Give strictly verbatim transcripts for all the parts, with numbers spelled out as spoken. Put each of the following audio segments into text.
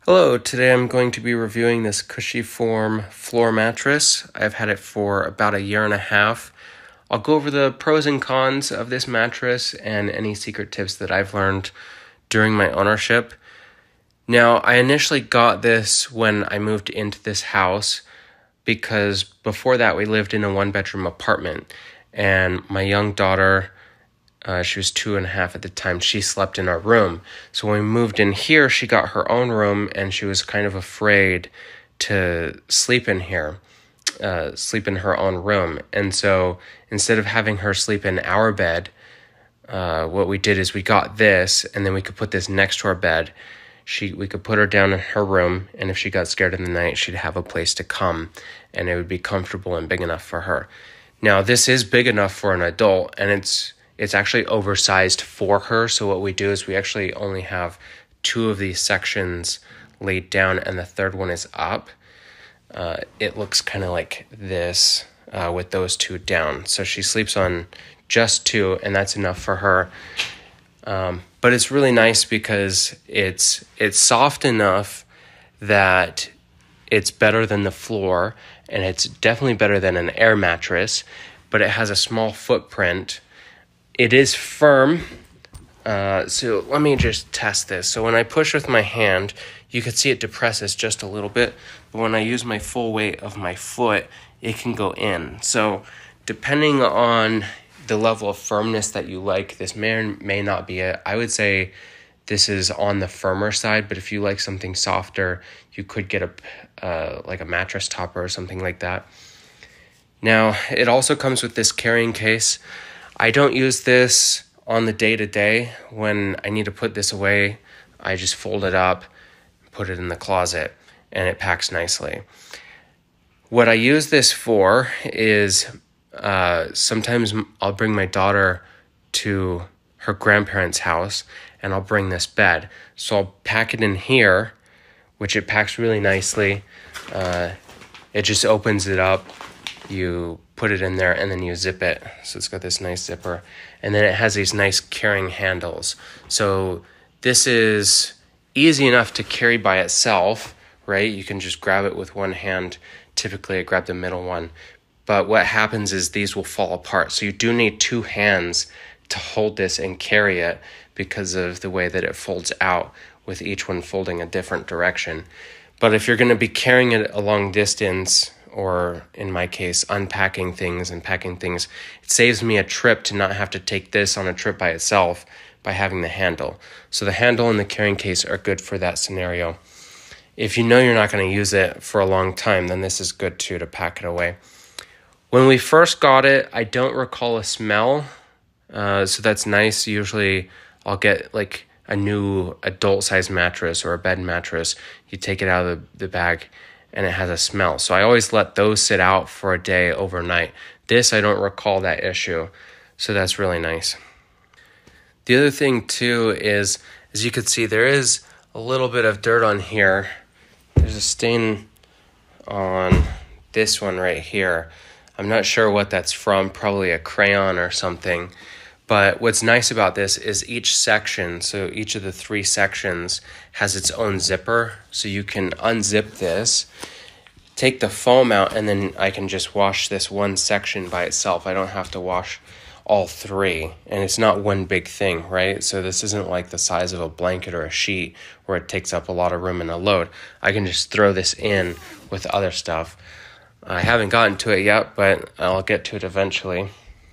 Hello, today I'm going to be reviewing this Cushy Form floor mattress. I've had it for about a year and a half. I'll go over the pros and cons of this mattress and any secret tips that I've learned during my ownership. Now, I initially got this when I moved into this house because before that we lived in a one-bedroom apartment, and my young daughter, Uh, she was two and a half at the time, she slept in our room. So when we moved in here, she got her own room, and she was kind of afraid to sleep in here, uh, sleep in her own room. And so instead of having her sleep in our bed, uh, what we did is we got this, and then we could put this next to our bed. She, we could put her down in her room, and if she got scared in the night, she'd have a place to come, and it would be comfortable and big enough for her. Now, this is big enough for an adult, and it's It's actually oversized for her. So what we do is we actually only have two of these sections laid down, and the third one is up. Uh, it looks kind of like this uh, with those two down. So she sleeps on just two, and that's enough for her. Um, but it's really nice because it's it's soft enough that it's better than the floor, and it's definitely better than an air mattress, but it has a small footprint. It is firm, uh, so let me just test this. So when I push with my hand, you can see it depresses just a little bit, but when I use my full weight of my foot, it can go in. So depending on the level of firmness that you like, this may or may not be it. I would say this is on the firmer side, but if you like something softer, you could get a uh, like a mattress topper or something like that. Now, it also comes with this carrying case. I don't use this on the day-to-day. When I need to put this away, I just fold it up, put it in the closet, and it packs nicely. What I use this for is uh, sometimes I'll bring my daughter to her grandparents' house, and I'll bring this bed. So I'll pack it in here, which it packs really nicely. Uh, it just opens it up. You put it in there, and then you zip it. So it's got this nice zipper. And then it has these nice carrying handles. So this is easy enough to carry by itself, right? You can just grab it with one hand. Typically, I grab the middle one. But what happens is these will fall apart. So you do need two hands to hold this and carry it because of the way that it folds out, with each one folding a different direction. But if you're going to be carrying it a long distance, or in my case, unpacking things and packing things, it saves me a trip to not have to take this on a trip by itself by having the handle. So the handle and the carrying case are good for that scenario. If you know you're not going to use it for a long time, then this is good too, to pack it away. When we first got it, I don't recall a smell, uh, so that's nice. Usually I'll get like a new adult-sized mattress or a bed mattress. You take it out of the, the bag, and it has a smell. So I always let those sit out for a day overnight. This, I don't recall that issue, so that's really nice. The other thing too is, as you can see, there is a little bit of dirt on here. There's a stain on this one right here. I'm not sure what that's from, probably a crayon or something. But what's nice about this is each section, so each of the three sections has its own zipper. So you can unzip this, take the foam out, and then I can just wash this one section by itself. I don't have to wash all three, and it's not one big thing, right? So this isn't like the size of a blanket or a sheet where it takes up a lot of room and a load. I can just throw this in with other stuff. I haven't gotten to it yet, but I'll get to it eventually.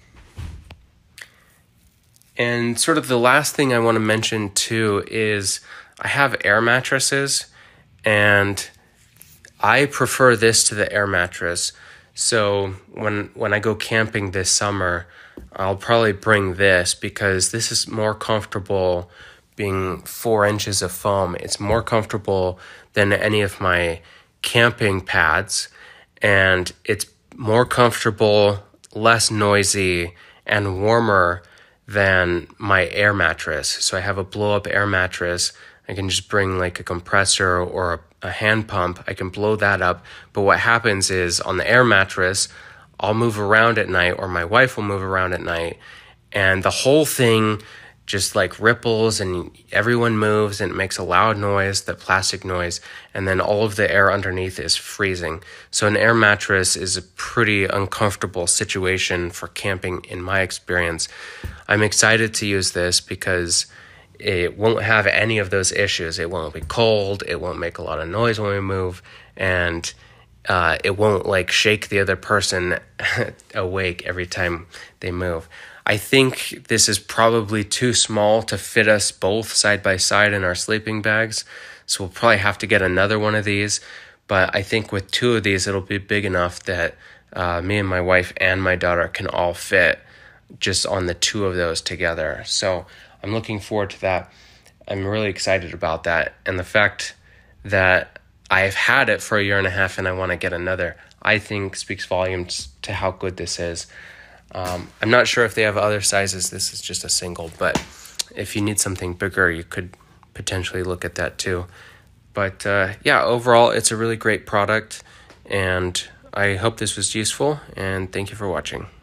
And sort of the last thing I want to mention too is I have air mattresses, and I prefer this to the air mattress. So when when I go camping this summer, I'll probably bring this because this is more comfortable being four inches of foam. It's more comfortable than any of my camping pads, and it's more comfortable, less noisy, and warmer than my air mattress. So I have a blow-up air mattress. I can just bring like a compressor or a, a hand pump. I can blow that up. But what happens is on the air mattress, I'll move around at night, or my wife will move around at night, and the whole thing just like ripples, and everyone moves and it makes a loud noise, that plastic noise, and then all of the air underneath is freezing. So an air mattress is a pretty uncomfortable situation for camping in my experience. I'm excited to use this because it won't have any of those issues. It won't be cold, it won't make a lot of noise when we move, and uh, it won't like shake the other person awake every time they move. I think this is probably too small to fit us both side by side in our sleeping bags, so we'll probably have to get another one of these. But I think with two of these, it'll be big enough that uh, me and my wife and my daughter can all fit just on the two of those together. So I'm looking forward to that. I'm really excited about that. And the fact that I've had it for a year and a half and I want to get another, I think speaks volumes to how good this is. Um, I'm not sure if they have other sizes. This is just a single, but if you need something bigger, you could potentially look at that too. But uh, yeah, overall, it's a really great product, and I hope this was useful, and thank you for watching.